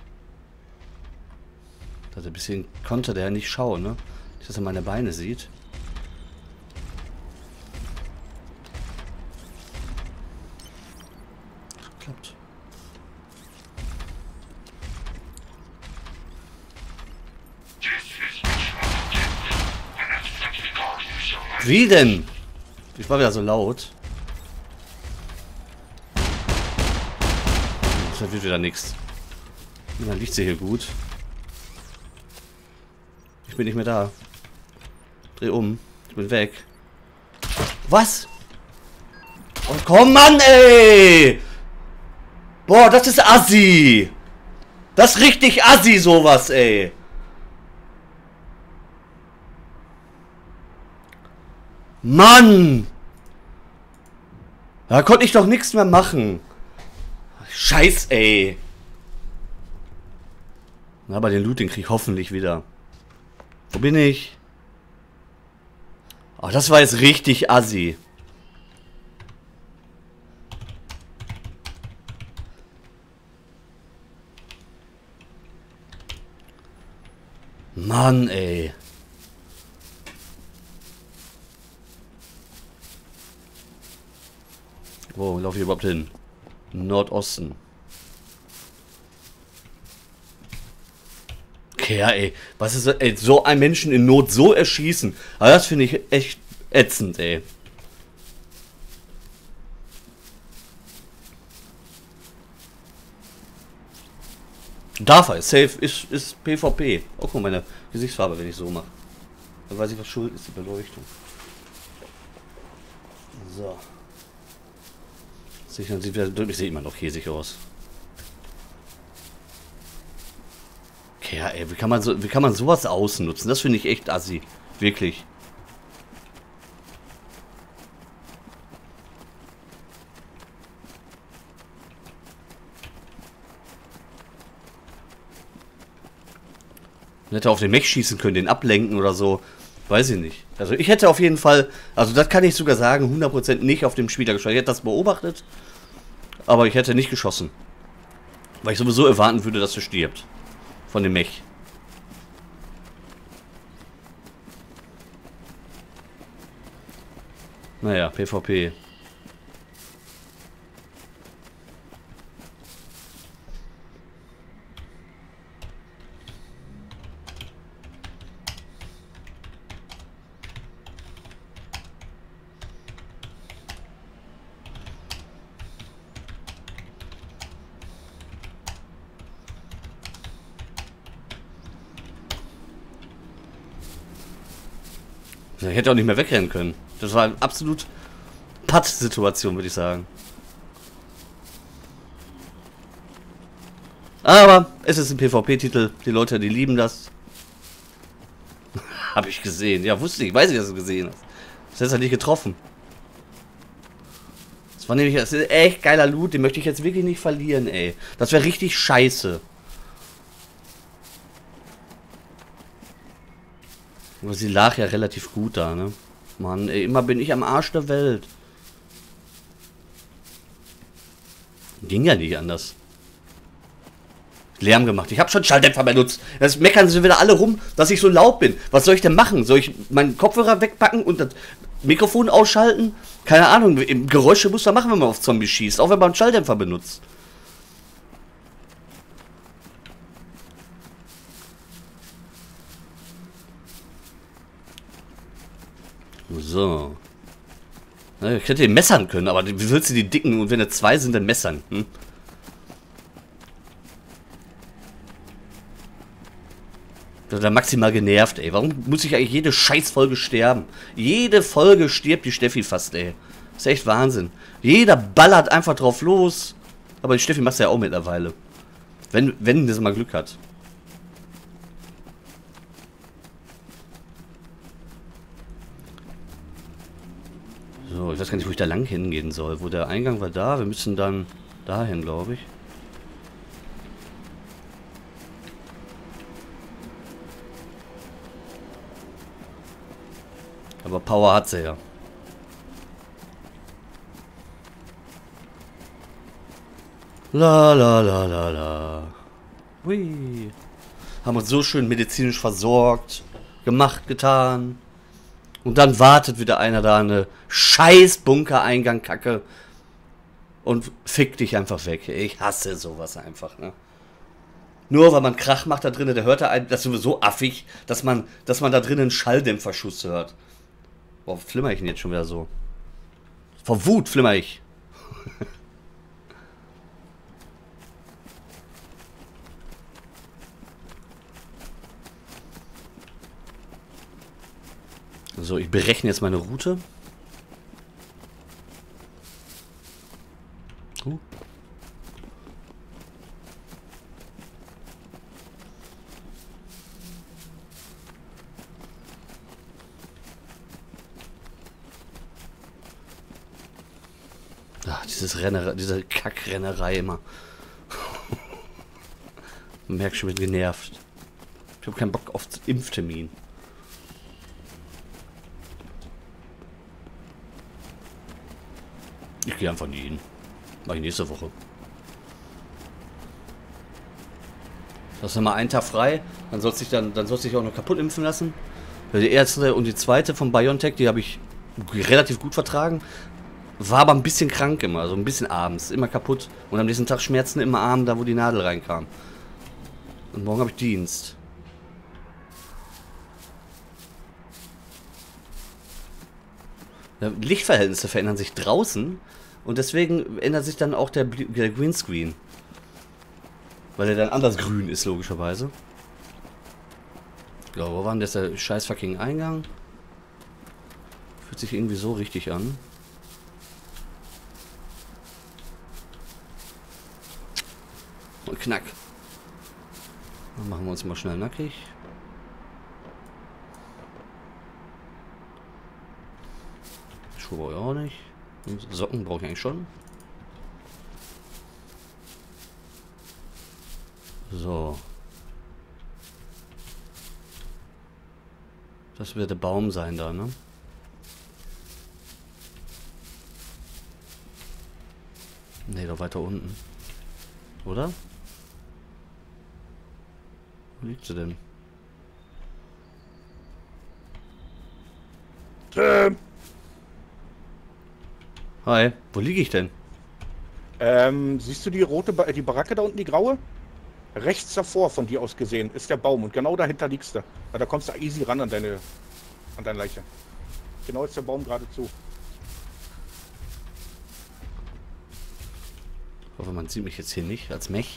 Da ein bisschen konnte der nicht schauen, ne? Nicht, dass er meine Beine sieht. Klappt. Wie denn? Ich war wieder so laut. Da wird wieder nichts. Dann liegt sie hier gut. Ich bin nicht mehr da. Dreh um. Ich bin weg. Was? Oh, komm, Mann, ey! Boah, das ist assi. Das ist richtig assi, sowas, ey. Mann. Da konnte ich doch nichts mehr machen. Scheiß, ey. Aber den Loot, den krieg ich hoffentlich wieder. Wo bin ich? Oh, das war jetzt richtig assi. Mann, ey. Wo laufe ich überhaupt hin? Nordosten. Okay, ja, ey. Was ist das, ey, so einen Menschen in Not so erschießen? Aber das finde ich echt ätzend, ey. Darf er, safe, ist PvP. Auch nur meine Gesichtsfarbe, wenn ich so mache. Dann weiß ich, was schuld ist, die Beleuchtung. So. Sicher, sieht wieder deutlich, sieht immer noch käsig aus. Okay, ja, ey, wie kann man sowas ausnutzen? Das finde ich echt assi. Wirklich. Man hätte auf den Mech schießen können, den ablenken oder so. Weiß ich nicht. Also ich hätte auf jeden Fall, also das kann ich sogar sagen, 100% nicht auf dem Spieler geschossen. Ich hätte das beobachtet, aber ich hätte nicht geschossen. Weil ich sowieso erwarten würde, dass er stirbt. Von dem Mech. Naja, PvP. Ich hätte auch nicht mehr wegrennen können. Das war eine absolut Patt-Situation, würde ich sagen. Aber es ist ein PvP-Titel. Die Leute, die lieben das. Habe ich gesehen. Ja, wusste ich. Weiß ich, dass du gesehen hast. Das ist ja nicht getroffen. Das ist echt geiler Loot. Den möchte ich jetzt wirklich nicht verlieren, ey. Das wäre richtig scheiße. Aber sie lag ja relativ gut da, ne? Mann, ey, immer bin ich am Arsch der Welt. Ging ja nicht anders. Lärm gemacht. Ich habe schon Schalldämpfer benutzt. Das meckern sie wieder alle rum, dass ich so laut bin. Was soll ich denn machen? Soll ich meinen Kopfhörer wegpacken und das Mikrofon ausschalten? Keine Ahnung. Geräusche muss man machen, wenn man auf Zombies schießt. Auch wenn man einen Schalldämpfer benutzt. So. Ich hätte den messern können, aber wie willst du die dicken und wenn es zwei sind, dann messern? Hm? Da maximal genervt, ey. Warum muss ich eigentlich jede Scheißfolge sterben? Jede Folge stirbt die Steffi fast, ey. Das ist echt Wahnsinn. Jeder ballert einfach drauf los. Aber die Steffi macht es ja auch mittlerweile. Wenn das mal Glück hat. So, ich weiß gar nicht, wo ich da lang hingehen soll. Wo der Eingang war da. Wir müssen dann dahin, glaube ich. Aber Power hat sie ja. La la la la la. Hui. Haben uns so schön medizinisch versorgt. Gemacht, getan. Und dann wartet wieder einer da, eine scheiß Bunkereingang-Kacke. Und fickt dich einfach weg. Ich hasse sowas einfach, ne? Nur weil man Krach macht da drinnen, der hört da einen, das ist sowieso affig, dass man da drinnen einen Schalldämpferschuss hört. Boah, flimmer ich denn jetzt schon wieder so? Vor Wut flimmer ich. So, ich berechne jetzt meine Route. Diese Kackrennerei immer. Man merkt schon, ich bin genervt. Ich habe keinen Bock auf den Impftermin. Ich gehe einfach nie hin. Mach ich nächste Woche. Das ist mal einen Tag frei. Dann soll sich auch noch kaputt impfen lassen. Die erste und die zweite von BioNTech, die habe ich relativ gut vertragen. War aber ein bisschen krank immer, also ein bisschen abends, immer kaputt. Und am nächsten Tag Schmerzen im Arm, da wo die Nadel reinkam. Und morgen habe ich Dienst. Lichtverhältnisse verändern sich draußen und deswegen ändert sich dann auch der Greenscreen. Weil er dann anders grün ist, logischerweise. Ja, wo war denn das der scheiß fucking Eingang? Fühlt sich irgendwie so richtig an. Und knack. Dann machen wir uns mal schnell nackig. Schuhe brauche ich auch nicht. Und Socken brauche ich eigentlich schon. So. Das wird der Baum sein da, ne? Ne, doch weiter unten. Oder? Wo liegt sie denn? Hi, wo liege ich denn? Siehst du die rote, die Baracke da unten, die graue? Rechts davor von dir aus gesehen ist der Baum und genau dahinter liegst du. Na, da kommst du easy ran an deine Leiche. Genau ist der Baum geradezu. Ich hoffe, man sieht mich jetzt hier nicht als Mech.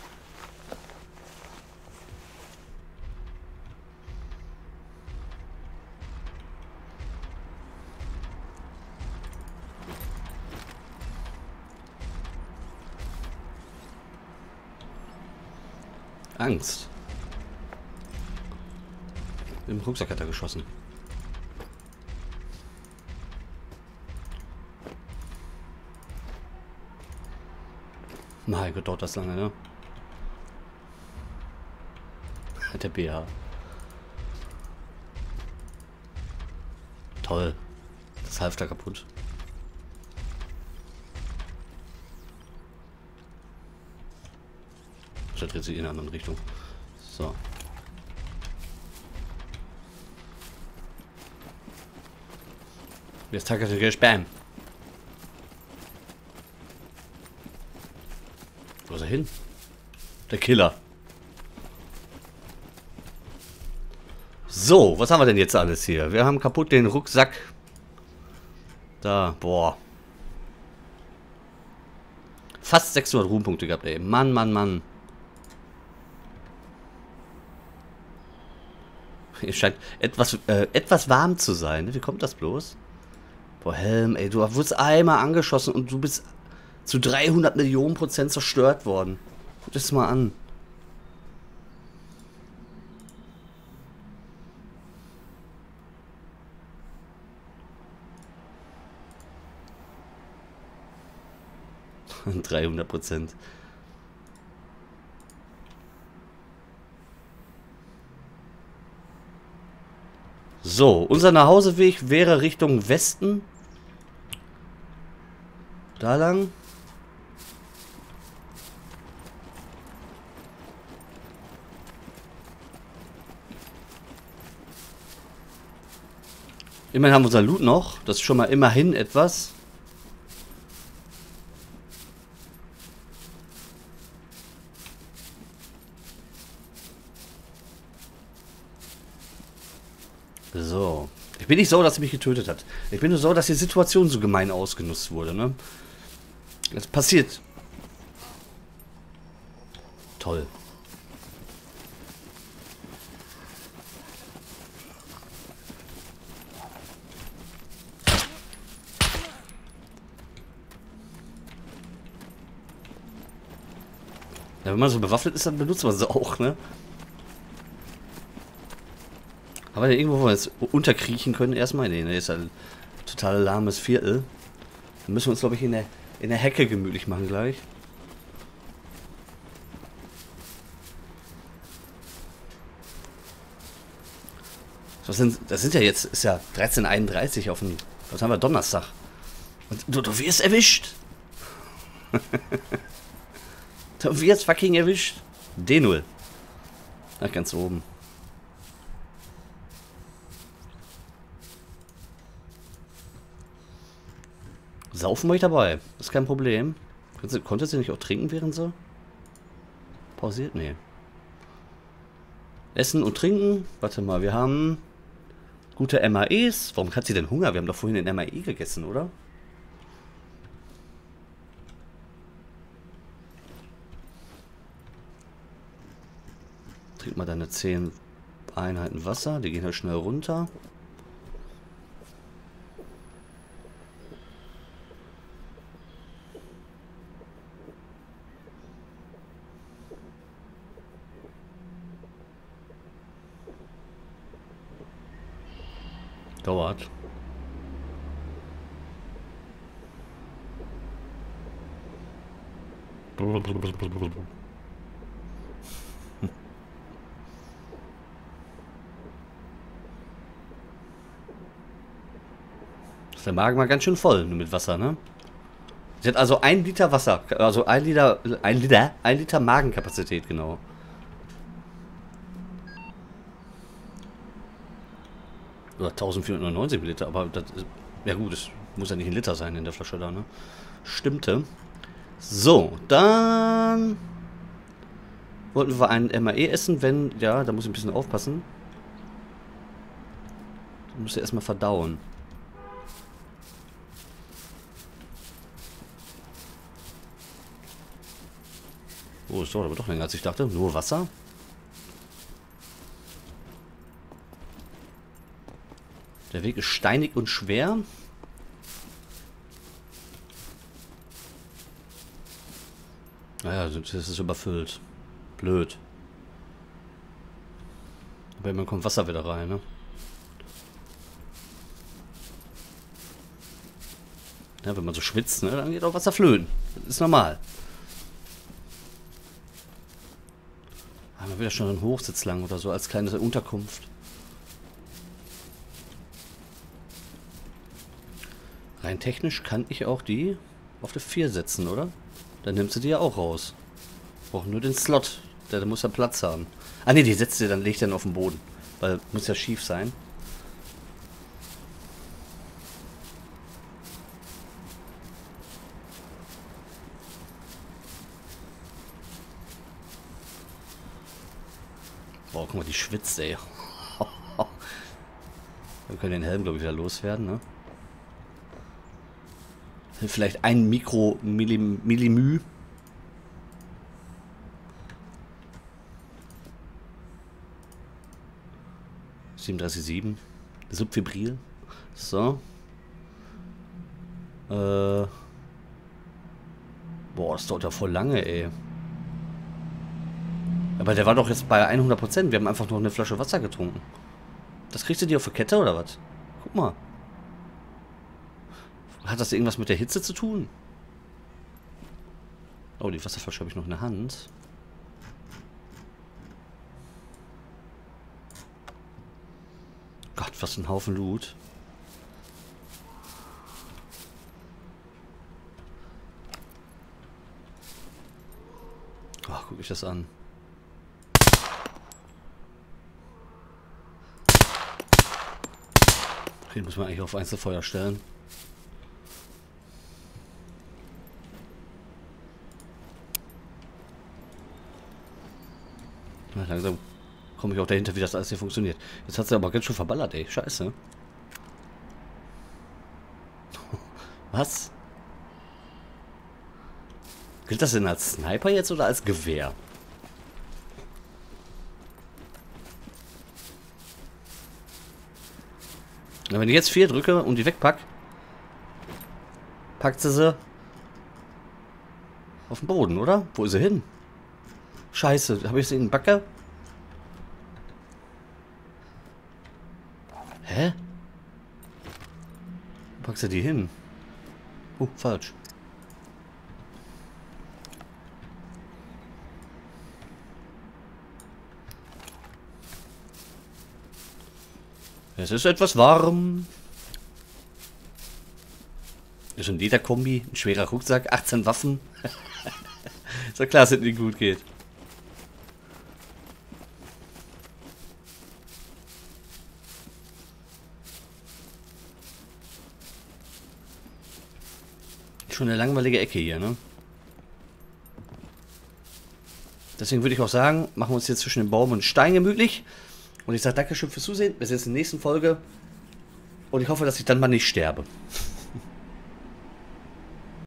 Angst. Im Rucksack hat er geschossen. Mein Gott, dauert das lange, ne? Der BH. Toll. Das Halfter kaputt. Das dreht sich in eine andere Richtung. So. Jetzt tackt er Spam. Wo ist er hin? Der Killer. So, was haben wir denn jetzt alles hier? Wir haben kaputt den Rucksack. Da, boah. Fast 600 Ruhmpunkte gehabt, ey. Mann, Mann, Mann. Es scheint etwas warm zu sein. Wie kommt das bloß? Boah, Helm, ey, du wurdest einmal angeschossen und du bist zu 300 Millionen % zerstört worden. Guck das mal an. Und 300%. So, unser Nachhauseweg wäre Richtung Westen. Da lang. Immerhin haben wir unser Loot noch. Das ist schon mal immerhin etwas. So. Ich bin nicht so, dass sie mich getötet hat. Ich bin nur so, dass die Situation so gemein ausgenutzt wurde, ne? Das passiert. Toll. Ja, wenn man so bewaffnet ist, dann benutzt man sie auch, ne? Aber irgendwo, wo wir jetzt unterkriechen können erstmal. Nee, ist ein total lahmes Viertel. Dann müssen wir uns, glaube ich, in der in der Hecke gemütlich machen gleich. Das sind ja jetzt, ist ja 13:31 auf dem, was haben wir, Donnerstag. Und du wirst erwischt. Du wirst fucking erwischt. D0. Ach, ganz oben. Saufen war ich dabei. Das ist kein Problem. Konntest du nicht auch trinken während so? Pausiert? Nee. Essen und trinken. Warte mal, wir haben gute MAEs. Warum hat sie denn Hunger? Wir haben doch vorhin den MAE gegessen, oder? Trink mal deine 10 Einheiten Wasser. Die gehen halt schnell runter. Dauert. Ist der Magen mal ganz schön voll mit Wasser, ne? Sie hat also 1 Liter Wasser, also 1 Liter Magenkapazität, genau. Oder 1490 Milliliter, aber das ist, ja gut, es muss ja nicht ein Liter sein in der Flasche da, ne? Stimmte. So, dann wollten wir einen MAE essen, wenn, ja, da muss ich ein bisschen aufpassen. Da muss ich erstmal verdauen. Oh, das dauert aber doch länger als ich dachte. Nur Wasser? Der Weg ist steinig und schwer. Naja, das ist überfüllt. Blöd. Aber immer kommt Wasser wieder rein, ne? Ja, wenn man so schwitzt, ne, dann geht auch Wasser flöten. Das ist normal. Haben wir wieder schon einen Hochsitz lang oder so als kleine Unterkunft. Rein technisch kann ich auch die auf die 4 setzen, oder? Dann nimmst du die ja auch raus. Brauchen nur den Slot. Der muss ja Platz haben. Ah ne, die setzt ihr dann, legt dann auf den Boden. Weil muss ja schief sein. Boah, guck mal, die schwitzt, ey. Wir können den Helm, glaube ich, wieder loswerden, ne? Vielleicht ein Millimü. (37,7) Subfibril. So. Boah, das dauert ja voll lange, ey. Aber der war doch jetzt bei 100%. Wir haben einfach nur eine Flasche Wasser getrunken. Das kriegst du dir auf die Kette, oder was? Guck mal. Hat das irgendwas mit der Hitze zu tun? Oh, die Wasserflasche habe ich noch in der Hand. Gott, was ein Haufen Loot. Ach, guck ich das an. Den muss man eigentlich auf Einzelfeuer stellen. Na, langsam komme ich auch dahinter, wie das alles hier funktioniert. Jetzt hat sie aber ganz schön verballert, ey. Scheiße. Was? Gilt das denn als Sniper jetzt oder als Gewehr? Na, wenn ich jetzt 4 drücke und die wegpack, packt sie auf den Boden, oder? Wo ist sie hin? Scheiße, habe ich sie in den Backe? Hä? Wo packst du die hin? Falsch. Es ist etwas warm. Das ist ein Lederkombi, ein schwerer Rucksack, 18 Waffen. Ist doch klar, dass es nicht gut geht. Schon eine langweilige Ecke hier, ne? Deswegen würde ich auch sagen, machen wir uns jetzt zwischen dem Baum und Stein gemütlich. Und ich sage Dankeschön fürs Zusehen. Bis jetzt in der nächsten Folge. Und ich hoffe, dass ich dann mal nicht sterbe.